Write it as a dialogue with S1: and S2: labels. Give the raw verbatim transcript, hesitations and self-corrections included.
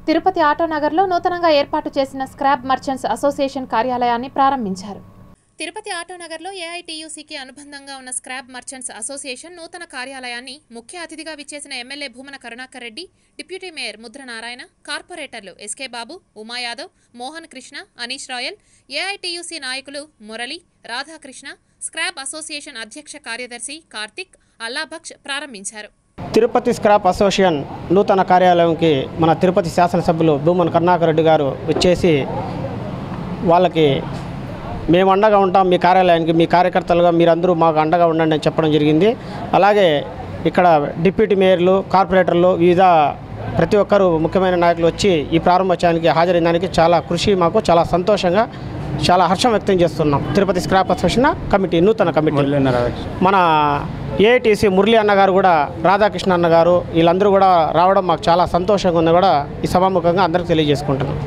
S1: తిరుపతి ఆటోనగర్లో నూతనంగా ఏర్పాటు చేసిన స్క్రాప్ మర్చెంట్స్ అసోసియేషన్ కార్యాలయాన్ని ప్రారంభించారు. తిరుపతి ఆటోనగర్లో ఏఐటీయూసీకి అనుబంధంగా ఉన్న స్క్రాప్ మర్చెంట్స్ అసోసియేషన్ నూతన కార్యాలయాన్ని ముఖ్య అతిథిగా విచ్చేసిన MLA Bhumana Karunakar Reddy, deputy mayor Mudra Narayana, కార్పొరేటర్లు ఎస్కే బాబు, ఉమా యాదవ్, మోహన్ కృష్ణ, అనీష్ రాయల్, ఏఐటీయూసీ నాయకులు మురళి, రాధాకృష్ణ, స్క్రాప్ అసోసియేషన్ అధ్యక్ష కార్యదర్శి కార్తిక్, అల్లాబక్ష్ ప్రారంభించారు.
S2: తిరుపతి స్క్రాప్ అసోసియేషన్ నూతన కార్యాలయంకి మన తిరుపతి శాసనసభ్యులు భూమన కరుణాకర్ రెడ్డి గారు వచ్చేసి వాళ్ళకి మేము అండగా ఉంటాం, మీ కార్యాలయానికి మీ కార్యకర్తలుగా మీరందరూ మాకు అండగా ఉండండి అని చెప్పడం జరిగింది. అలాగే ఇక్కడ డిప్యూటీ మేయర్లు, కార్పొరేటర్లు, వివిధ ప్రతి ఒక్కరు ముఖ్యమైన నాయకులు వచ్చి ఈ ప్రారంభోత్సవానికి హాజరైన దానికి చాలా కృషి, మాకు చాలా సంతోషంగా చాలా హర్షం వ్యక్తం చేస్తున్నాం. తిరుపతి స్క్రాప్ అసోసియేషన్ కమిటీ నూతన కమిటీ మన ఏఐటీసీ మురళి అన్నగారు కూడా, రాధాకృష్ణ అన్నగారు వీళ్ళందరూ కూడా రావడం మాకు చాలా సంతోషంగా ఉంది కూడా ఈ సభాముఖంగా అందరికీ తెలియజేసుకుంటున్నాం.